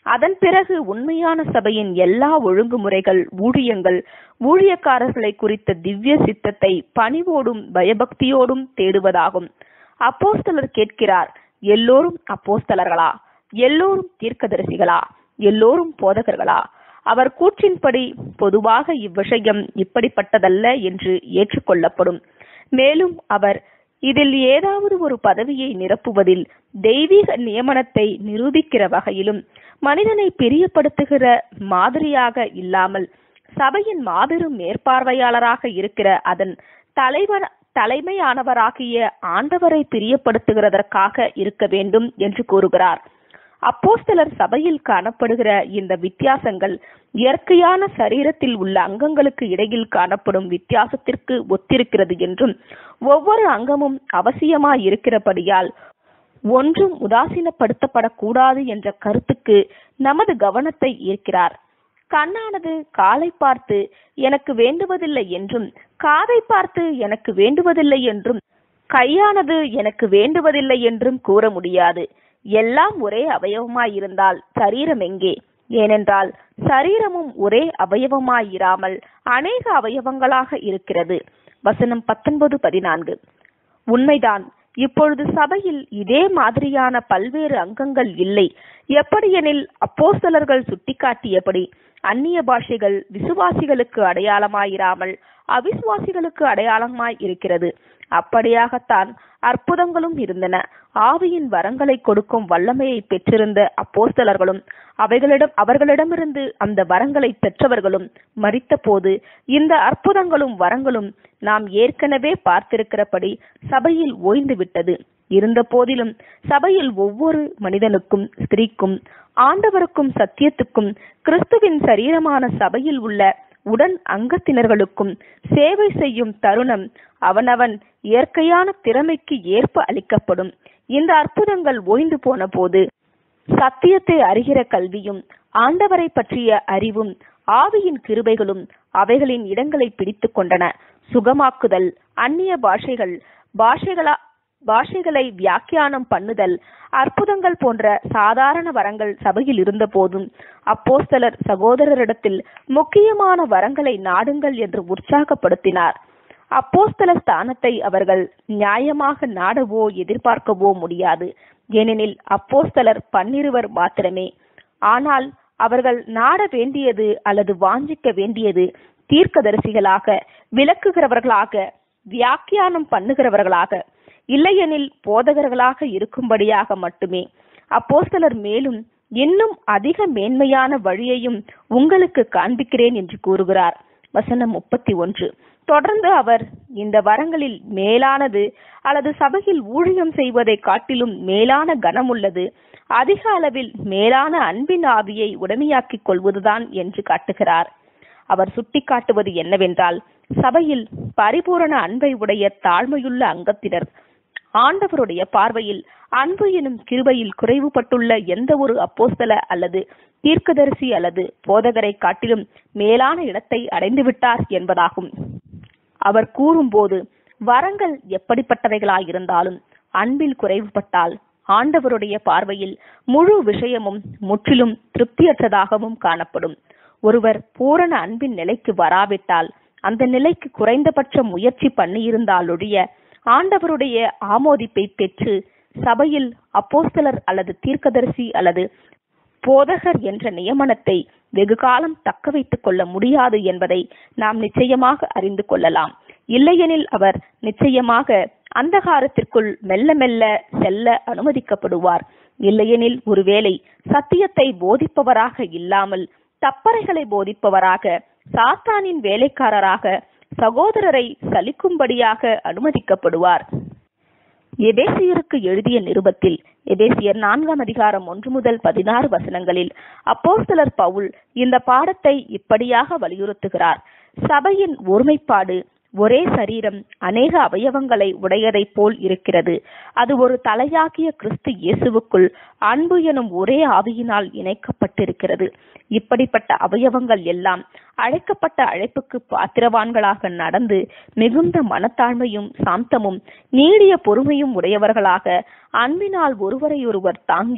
அதன் பிறகு உண்மையான சபையின் எல்லா ஒழுங்குமுறைகள், ஊழியங்கள், ஊழியக்காரர்களை குறித்த திவ்ய சித்தத்தை பணிவோடும் பயபக்தியோடும் தேடுவதாகும். அப்போஸ்தலர் கேட்கிறார், எல்லோரும் அப்போஸ்தலர்களா? எல்லோரும் தீர்க்கதரிசிகளா? எல்லோரும் போதகர்களா? அவர் கூற்றின்படி பொதுவாக இவ்விஷயம் இப்படிப்பட்டதல்ல என்று ஏற்றுக்கொள்ளப்படும். மேலும் அவர் இதில் ஏதாவது ஒரு பதவியை நிரப்புவதில் தெய்வீக நியமனத்தை நிரூபிக்கிற வகையிலும் மனிதனை பிரியப்படுத்துகிற மாதிரியாக இல்லாமல் சபையின் மாபெரும் மேற்பார்வையாளராக இருக்கிற அதன் தலைவர் தலைமையானவராகிய ஆண்டவரை பிரியப்படுத்துகிறதற்காக இருக்க வேண்டும் என்று கூறுகிறார். அப்போஸ்தலர் சபையில் காணப்படுகிற இந்த வித்தியாசங்கள் இயற்கையான சரீரத்தில் உள்ள அங்கங்களுக்கு இடையில் காணப்படும் வித்தியாசத்திற்கு ஒத்திருக்கிறது என்றும், ஒவ்வொரு அங்கமும் அவசியமாய் இருக்கிறபடியால் ஒன்றும் உதாசீனப்படுத்தப்படக்கூடாது என்ற கருத்துக்கு நமது கவனத்தை ஈர்க்கிறார். கண்ணானது காலை பார்த்து எனக்கு வேண்டுவதில்லை என்றும், காதை பார்த்து எனக்கு வேண்டுவதில்லை என்றும், கையானது எனக்கு வேண்டுவதில்லை என்றும் கூற முடியாது. எல்லாம் ஒரே அவயவமாயிருந்தால் சரீரம் எங்கே? ஏனென்றால் சரீரமும் ஒரே அவயவமாயிராமல் அநேக அவயவங்களாக இருக்கிறது. வசனம் பத்தொன்பது பதினான்கு. உண்மைதான். இப்பொழுது சபையில் இதே மாதிரியான பல்வேறு அங்கங்கள் இல்லை. எப்படியெனில் அப்போஸ்தலர்கள் சுட்டிக்காட்டியபடி அந்நிய பாஷைகள் விசுவாசிகளுக்கு அடையாளமாயிராமல் அவிசுவாசிகளுக்கு அடையாளமாய் இருக்கிறது. அப்படியாகத்தான் அற்புதங்களும் இருந்தன. ஆவியின் வரங்களை கொடுக்கும் வல்லமையை பெற்றிருந்த அப்போஸ்தலர்களும் அவைகளிடம் அவர்களிடமிருந்து அந்த வரங்களை பெற்றவர்களும் மரித்த போது இந்த அற்புதங்களும் வரங்களும் நாம் ஏற்கனவே பார்த்திருக்கிறபடி சபையில் ஓய்ந்து விட்டது. இருந்த போதிலும் சபையில் ஒவ்வொரு மனிதனுக்கும், ஸ்திரீக்கும், ஆண்டவருக்கும், சத்தியத்துக்கும், கிறிஸ்துவின் சரீரமான சபையில் உள்ள உடன் அங்கத்தினர்களுக்கும் சேவை செய்யும் தருணம் அவனவன் இயற்கையான திறமைக்கு ஏற்ப அளிக்கப்படும். இந்த அற்புதங்கள் ஓய்ந்து போன போது சத்தியத்தை அறிகிற கல்வியும், ஆண்டவரை பற்றிய அறிவும், ஆவியின் கிருபைகளும் அவைகளின் இடங்களை பிடித்து கொண்டன. சுகமாக்குதல், அந்நிய பாஷைகள், பாஷைகளா பாஷைகளை வியாக்கியானம் பண்ணுதல், அற்புதங்கள் போன்ற சாதாரண வரங்கள் சபையில் இருந்த போதும் அப்போஸ்தலர் சகோதரரிடத்தில் முக்கியமான வரங்களை நாடுங்கள் என்று உற்சாகப்படுத்தினார். அப்போஸ்தல ஸ்தானத்தை அவர்கள் நியாயமாக நாடவோ எதிர்பார்க்கவோ முடியாது. ஏனெனில் அப்போஸ்தலர் பன்னிருவர் மாத்திரமே. ஆனால் அவர்கள் நாட வேண்டியது அல்லது வாஞ்சிக்க வேண்டியது தீர்க்கதரிசிகளாக, விளக்குகிறவர்களாக, வியாக்கியானம் பண்ணுகிறவர்களாக, இல்லையெனில் போதகர்களாக இருக்கும்படியாக மட்டுமே. அப்போஸ்தலர் மேலும் இன்னும் அதிக மேன்மையான வழியையும் உங்களுக்கு காண்பிக்கிறேன் என்று கூறுகிறார். வசனம் முப்பத்தி ஒன்று. தொடர்ந்து அவர், இந்த வரங்களில் மேலானது அல்லது சபையில் ஊழியம் செய்வதை காட்டிலும் மேலான கனமுள்ளது, அதிக அளவில் மேலான அன்பின் ஆவியை உடமையாக்கிக் கொள்வதுதான் என்று காட்டுகிறார். அவர் சுட்டிக்காட்டுவது என்னவென்றால், சபையில் பரிபூரண அன்பை உடைய தாழ்மையுள்ள அங்கத்தினர் ஆண்டவருடைய பார்வையில் அன்பு எனும் கிருபையில் குறைவுபட்டுள்ள எந்த ஒரு அப்போஸ்தல அல்லது தீர்க்கதரிசி அல்லது போதகரை காட்டிலும் மேலான இடத்தை அடைந்துவிட்டார் என்பதாகும். அவர் கூறும்போது, வரங்கள் எப்படிப்பட்டவைகளாயிருந்தாலும் அன்பில் குறைவுபட்டால் ஆண்டவருடைய பார்வையில் முழு விஷயமும் முற்றிலும் திருப்தியற்றதாகவும் காணப்படும். ஒருவர் பூரண அன்பின் நிலைக்கு வராவிட்டால், அந்த நிலைக்கு குறைந்தபட்ச முயற்சி பண்ணியிருந்தாலொழிய ஆண்டவருடைய ஆமோதிப்பை பெற்று சபையில் அப்போஸ்தலர் அல்லது தீர்க்கதரிசி அல்லது போதகர் என்ற நியமனத்தை வெகு காலம் தக்க வைத்துக் கொள்ள முடியாது என்பதை நாம் நிச்சயமாக அறிந்து கொள்ளலாம். இல்லையெனில் அவர் நிச்சயமாக அந்தகாரத்திற்குள் மெல்ல மெல்ல செல்ல அனுமதிக்கப்படுவார். இல்லையெனில் ஒருவேளை சத்தியத்தை போதிப்பவராக இல்லாமல் தப்பறைகளை போதிப்பவராக, சாத்தானின் வேலைக்காரராக, சகோதரரை சலிக்கும்படியாக அனுமதிக்கப்படுவார். எபேசியருக்கு எழுதிய நிருபத்தில் எபேசியர் நான்காம் அதிகாரம் ஒன்று முதல் பதினாறு வசனங்களில் அப்போஸ்தலர் பவுல் இந்த பாடத்தை இப்படியாக வலியுறுத்துகிறார். சபையின் ஒருமைப்பாடு ஒரே சரீரம் அநேக அவயவங்களை உடையதை போல் இருக்கிறது. அது ஒரு தலையாகிய கிறிஸ்து இயேசுவுக்குள் அன்பு எனும் ஒரே ஆவியினால் இணைக்கப்பட்டிருக்கிறது. இப்படிப்பட்ட அவயவங்கள் எல்லாம் அழைக்கப்பட்ட அழைப்புக்கு பாத்திரவான்களாக நடந்து மிகுந்த மனத்தாழ்மையும் சாந்தமும் நீடிய பொறுமையும் உடையவர்களாக அன்பினால் ஒருவரை ஒருவர் தாங்கி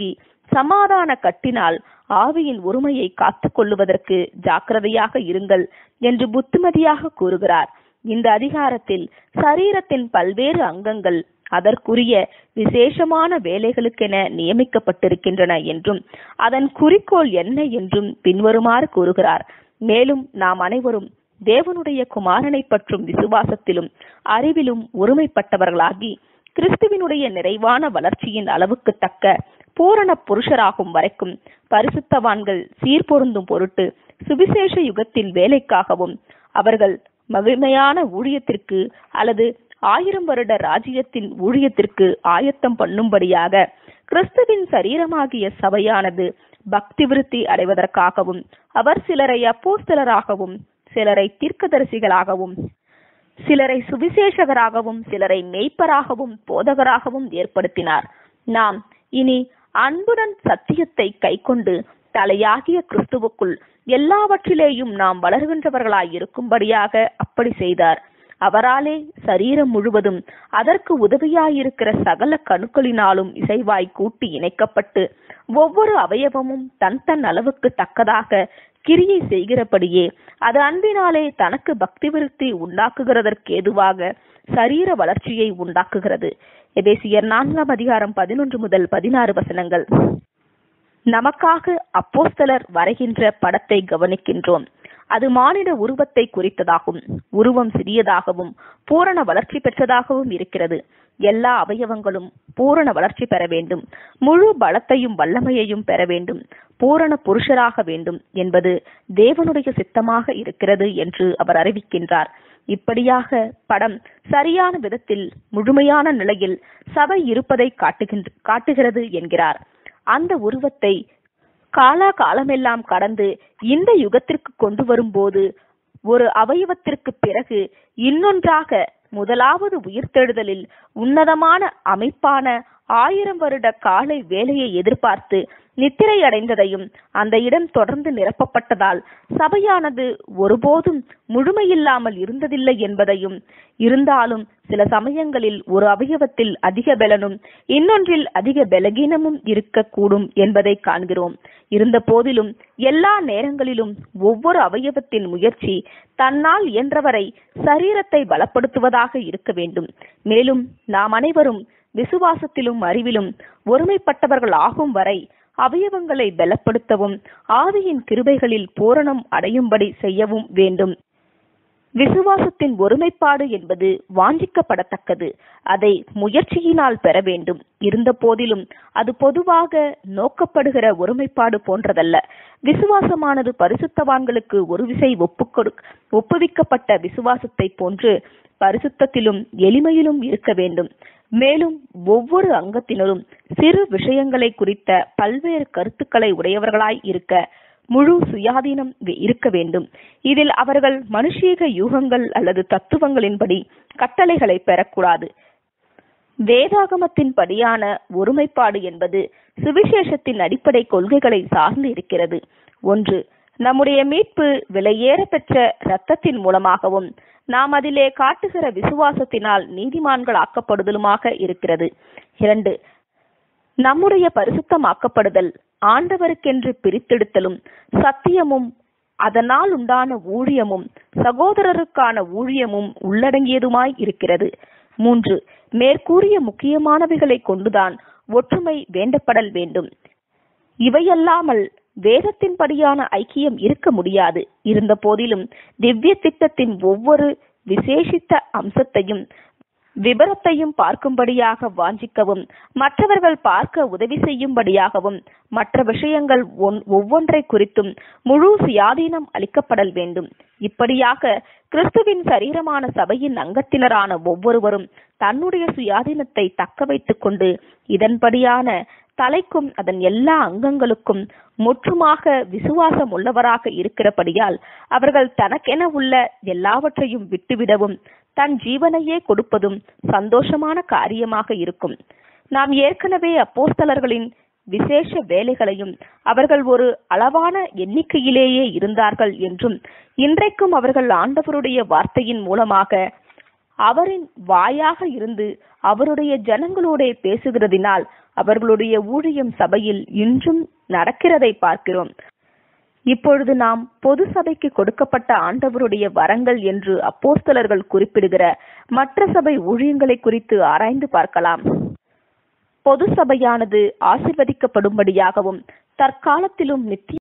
சமாதான கட்டினால் ஆவியின் ஒருமையை காத்துக் கொள்ளுவதற்கு ஜாக்கிரதையாக இருங்கள் என்று புத்திமதியாக கூறுகிறார். இந்த அதிகாரத்தில் சரீரத்தின் பல்வேறு அங்கங்கள் அதற்குரிய விசேஷமான வேலைகளுக்கென நியமிக்கப்பட்டிருக்கின்றன என்றும் அதன் குறிக்கோள் என்ன என்றும் பின்வருமாறு கூறுகிறார். மேலும் நாம் அனைவரும் தேவனுடைய குமாரனை பற்றும் விசுவாசத்திலும் அறிவிலும் ஒருமைப்பட்டவர்களாகி கிறிஸ்துவினுடைய நிறைவான வளர்ச்சியின் அளவுக்கு தக்க பூரண புருஷராகும் வரைக்கும் பரிசுத்தவான்கள் சீர்பொருந்தும் பொருட்டு சுவிசேஷ யுகத்தின் வேலைக்காகவும் அவர்கள் மகிமையான ஊழியத்திற்கு அல்லது ஆயிரம் வருட ராஜ்யத்தின் ஊழியத்திற்கு ஆயத்தம் பண்ணும்படியாக கிறிஸ்துவின் சரீரமாகிய சபையானது பக்தி விருத்தி அடைவதற்காகவும் அவர் சிலரை அப்போஸ்தலராகவும் சிலரை தீர்க்கதரிசிகளாகவும் சிலரை சுவிசேஷகராகவும் சிலரை மேய்ப்பராகவும் போதகராகவும் ஏற்படுத்தினார். நாம் இனி அன்புடன் சத்தியத்தை கைக்கொண்டு தலையாகிய கிறிஸ்துவுக்குள் எல்லாவற்றிலேயும் நாம் வளர்கின்றவர்களாய் இருக்கும்படியாக அப்படி செய்தார். அவராலே சரீரம் முழுவதும் அதற்கு உதவியாயிருக்கிற சகல கணுக்களினாலும் இசைவாய் கூட்டி இணைக்கப்பட்டு ஒவ்வொரு அவயவமும் தன் தன் அளவுக்கு தக்கதாக கிரியை செய்கிறபடியே அது அன்பினாலே தனக்கு பக்தி விருத்தி உண்டாக்குகிறதற்கு ஏதுவாக சரீர வளர்ச்சியை உண்டாக்குகிறது. எபேசியர் நான்காம் அதிகாரம் பதினொன்று முதல் பதினாறு வசனங்கள். நமக்காக அப்போஸ்தலர் வரைகின்ற படத்தை கவனிக்கின்றோம். அது மானிட உருவத்தை குறித்ததாகும். உருவம் சிறியதாகவும் பூரண வளர்ச்சி பெற்றதாகவும் இருக்கிறது. எல்லா அவயவங்களும் பூரண வளர்ச்சி பெற வேண்டும், முழு பலத்தையும் வல்லமையையும் பெற வேண்டும், பூரண புருஷராக வேண்டும் என்பது தேவனுடைய சித்தமாக இருக்கிறது என்று அவர் அறிவிக்கின்றார். இப்படியாக படம் சரியான விதத்தில் முழுமையான நிலையில் சபை இருப்பதை காட்டுகின்ற காட்டுகிறது என்கிறார். அந்த உருவத்தை காலா காலமெல்லாம் கடந்து இந்த யுகத்திற்கு கொண்டு வரும்போது ஒரு அவயவத்திற்கு பிறகு இன்னொன்றாக முதலாவது உயிர்த்தெழுதலில் உன்னதமான அமைப்பான ஆயிரம் வருட காலை வேலையை எதிர்பார்த்து நித்திரை அடைந்ததையும் அந்த இடம் தொடர்ந்து நிரப்பப்பட்டதால் சபையானது ஒருபோதும் முழுமையில்லாமல் இருந்ததில்லை என்பதையும், இருந்தாலும் சில சமயங்களில் ஒரு அவயவத்தில் அதிக பலனும் இன்னொன்றில் அதிக பலகீனமும் இருக்கக்கூடும் என்பதை காண்கிறோம். இருந்த போதிலும் எல்லா நேரங்களிலும் ஒவ்வொரு அவயவத்தின் முயற்சி தன்னால் இயன்றவரை சரீரத்தை பலப்படுத்துவதாக இருக்க வேண்டும். மேலும் நாம் அனைவரும் விசுவாசத்திலும் அறிவிலும் ஒருமைப்பட்டவர்கள் ஆகும் வரை அவயவங்களை பலப்படுத்தவும் ஆவியின் கிருபைகளில் பூரணம் அடையும்படி செய்யவும் வேண்டும். விசுவாசத்தின் ஒருமைப்பாடு என்பது வாஞ்சிக்கப்படத்தக்கது. அதை முயற்சியினால் பெற வேண்டும். இருந்த போதிலும் அது பொதுவாக நோக்கப்படுகிற ஒருமைப்பாடு போன்றதல்ல. விசுவாசமானது பரிசுத்தவான்களுக்கு ஒரு விசை ஒப்புக்கொடு ஒப்புவிக்கப்பட்ட விசுவாசத்தை போன்று பரிசுத்தத்திலும் எளிமையிலும் இருக்க வேண்டும். மேலும் ஒவ்வொரு அங்கத்தினரும் சிறு விஷயங்களை குறித்த பல்வேறு கருத்துக்களை உடையவர்களாய் இருக்க முழு சுயாதீனம் இருக்க வேண்டும். இதில் அவர்கள் மனுஷீக யூகங்கள் அல்லது தத்துவங்களின்படி கட்டளைகளை பெறக்கூடாது. வேதாகமத்தின் படியான ஒருமைப்பாடு என்பது சுவிசேஷத்தின் அடிப்படை கொள்கைகளை சார்ந்து இருக்கிறது. ஒன்று, நம்முடைய மீட்பு விலையேற பெற்ற இரத்தத்தின் மூலமாகவும் நாம் அதிலே காட்டுகிற விசுவாசத்தினால் நீதிமான்கள் ஆக்கப்படுதலுமாக இருக்கிறது. இரண்டு, நம்முடைய பரிசுத்தமாக்கப்படுதல் ஆண்டவருக்கென்று பிரித்தெடுத்தலும் சத்தியமும் அதனால் உண்டான ஊழியமும் சகோதரருக்கான ஊழியமும் உள்ளடங்கியதுமாய் இருக்கிறது. மூன்று, மேற்கூறிய முக்கியமானவைகளை கொண்டுதான் ஒற்றுமை வேண்டப்படல் வேண்டும். இவையல்லாமல் வேதத்தின்படியான ஐக்கியம் இருக்க முடியாது. இருந்த போதிலும் திவ்ய திட்டத்தின் ஒவ்வொரு விசேஷித்த அம்சத்தையும் விபரத்தையும் பார்க்கும்படியாக வாஞ்சிக்கவும் மற்றவர்கள் பார்க்க உதவி செய்யும்படியாகவும் மற்ற விஷயங்கள் ஒவ்வொன்றை குறித்தும் முழு சுயாதீனம் அளிக்கப்படல் வேண்டும். இப்படியாக கிறிஸ்துவின் சரீரமான சபையின் அங்கத்தினரான ஒவ்வொருவரும் தன்னுடைய சுயாதீனத்தை தக்க வைத்துக் கொண்டு இதன்படியான தலைக்கும் அதன் எல்லா அங்கங்களுக்கும் முற்றுமாக விசுவாசம் உள்ளவராக இருக்கிறபடியால் அவர்கள் தனக்கென உள்ள எல்லாவற்றையும் விட்டுவிடவும் தன் ஜீவனையே கொடுப்பதும் சந்தோஷமான காரியமாக இருக்கும். நாம் ஏற்கனவே அப்போஸ்தலர்களின் விசேஷ வேலைகளையும் அவர்கள் ஒரு அளவான எண்ணிக்கையிலேயே இருந்தார்கள் என்றும் இன்றைக்கும் அவர்கள் ஆண்டவருடைய வார்த்தையின் மூலமாக அவரின் வாயாக இருந்து அவருடைய ஜனங்களோட பேசுகிறதினால் அவர்களுடைய ஊழியம் சபையில் இன்றும் நடக்கிறதை பார்க்கிறோம். இப்பொழுது நாம் பொது சபைக்கு கொடுக்கப்பட்ட ஆண்டவருடைய வரங்கள் என்று அப்போஸ்தலர்கள் குறிப்பிடுகிற மற்ற சபை ஊழியங்களை குறித்து ஆராய்ந்து பார்க்கலாம். பொது சபையானது ஆசீர்வதிக்கப்படும்படியாகவும் தற்காலத்திலும் நித்திய